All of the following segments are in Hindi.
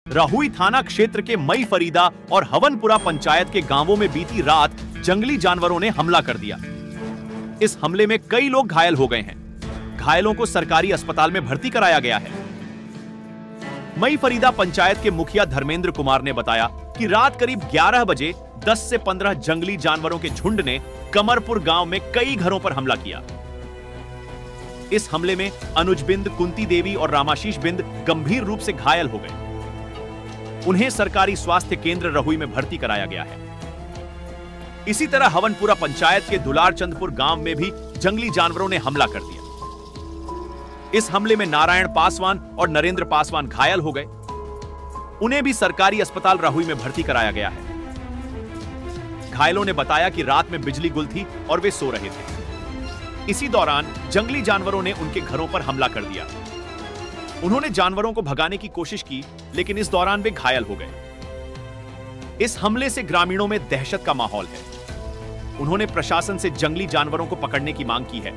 राहुई थाना क्षेत्र के मई फरीदा और हवनपुरा पंचायत के गांवों में बीती रात जंगली जानवरों ने हमला कर दिया। इस हमले में कई लोग घायल हो गए हैं। घायलों को सरकारी अस्पताल में भर्ती कराया गया है। मई फरीदा पंचायत के मुखिया धर्मेंद्र कुमार ने बताया कि रात करीब 11 बजे 10 से 15 जंगली जानवरों के झुंड ने कमरपुर गांव में कई घरों पर हमला किया। इस हमले में अनुज बिंद, कुंती देवी और रामाशीष बिंद गंभीर रूप से घायल हो गए। उन्हें सरकारी स्वास्थ्य केंद्र रहुई में भर्ती कराया गया है। इसी तरह हवनपुरा पंचायत के दुलार चंदपुर गांव में भी जंगली जानवरों ने हमला कर दिया। इस हमले में नारायण पासवान और नरेंद्र पासवान घायल हो गए। उन्हें भी सरकारी अस्पताल रहुई में भर्ती कराया गया है। घायलों ने बताया कि रात में बिजली गुल थी और वे सो रहे थे। इसी दौरान जंगली जानवरों ने उनके घरों पर हमला कर दिया। उन्होंने जानवरों को भगाने की कोशिश की, लेकिन इस दौरान वे घायल हो गए। इस हमले से ग्रामीणों में दहशत का माहौल है। उन्होंने प्रशासन से जंगली जानवरों को पकड़ने की मांग की है।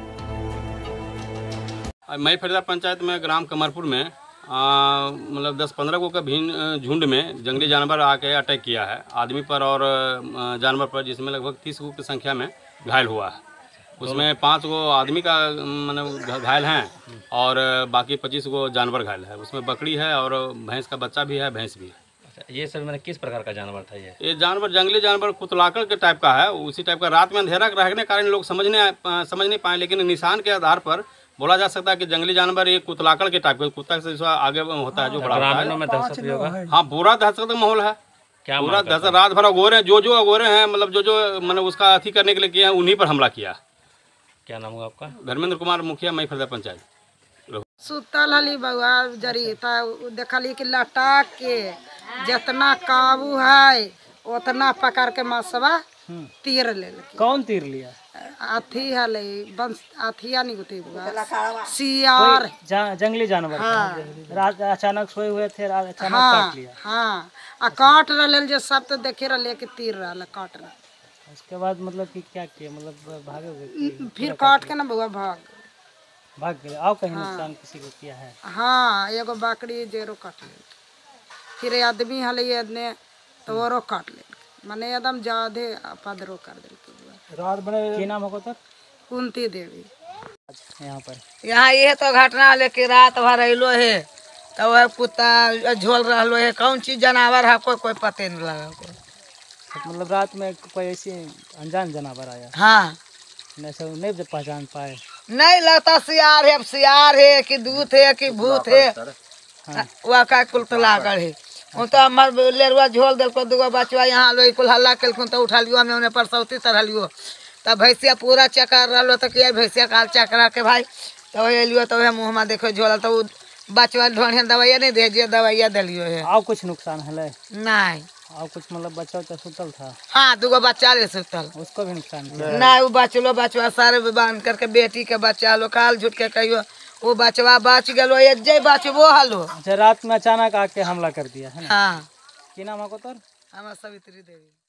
मई फरीदा पंचायत में ग्राम कमरपुर में मतलब 10-15 को का भिन्न झुंड में जंगली जानवर आके अटैक किया है आदमी पर और जानवर पर, जिसमें लगभग 30 को की संख्या में घायल हुआ है। उसमें 5 गो आदमी का मतलब घायल हैं और बाकी 25 गो जानवर घायल है। उसमें बकरी है और भैंस का बच्चा भी है, भैंस भी है। अच्छा, ये सर मैंने किस प्रकार का जानवर था? ये जानवर जंगली जानवर कुतलाकड़ के टाइप का है। उसी टाइप का रात में अंधेरा रहने के कारण लोग समझ नहीं पाए, लेकिन निशान के आधार पर बोला जा सकता है कि जंगली जानवर ये कुतलाकड़ के टाइप का, कुत्ता से आगे होता है जो बड़ा होता है। हाँ, पूरा दहशत का माहौल है। क्या पूरा दहशत, रात भर अगोरे जो अगोरे हैं, मतलब जो मतलब उसका अथी करने के लिए किया है, उन्हीं पर हमला किया। क्या नाम होगा आपका? धर्मेंद्र कुमार, मुखिया मई फरीदा पंचायत। सुतल हली बउआ जरी देखली कि लटा के जितना काबू है उतना पकड़ के मसवा तीर ले। कौन तीर लिया? अथी हले अथिया नहीं होती बुआ, सियार जंगली जानवर। हाँ। रात अचानक सोए हुए थे, अचानक हाँ, काट लिया। हाँ, आ काट रहे जो सब तो देखे रहे कि तीर रहा काट रहा। उसके बाद मतलब कि क्या किया, मतलब भागे? फिर काट के ना बउआ भाग गए। आओ कहीं नुकसान किसी को किया है? हाँ, एगो बकरी जेरो काट ले, फिर आदमी हले ने तो औरो काट ले, मने एकदम ज्यादा पदरो कर दिल। रात बने नाम होगा तो कुंती देवी। यहाँ ये तो घटना लेके रात भर अलो है तो वह कुत्ता झोल रहा है। कौन चीज जानवर है कोई पते नहीं लगा। मतलब रात में कोई ऐसी अनजान जानवर आया? हाँ, नहीं पहचान पाए? नहीं लगता सियार है कि दूध है कि भूत है। हाँ। वह का कुल तो लागल है। तो हमार लेरुआ झोल दिल को दूगो बचवा यहाँ लो कुल हल्ला कल तो उठा लियो, हमें उन्हें परसौती तरह लियो। तब भैंसिया पूरा चकर रहा तो किया भैंसिया काल चकरा के भाई तो लियो तो वह मुँह में देखो झोल तो बचवा ढोढ़िया दवाइया नहीं दे जो दवाइया दिलियो है। और कुछ नुकसान है? नहीं। और कुछ मतलब बच्चा सुतल था? हाँ, दूगो बच्चा ले सुतल, उसको भी नुकसान नहीं। वो बचवा सारे बांध करके बेटी के बच्चा लो काल झूठ के कहियो वो बचवा बच गलो जे बचबो हलो। अच्छा, रात में अचानक आके हमला कर दिया है ना? हाँ। की नाम है तोर? हमारा सवित्री देवी।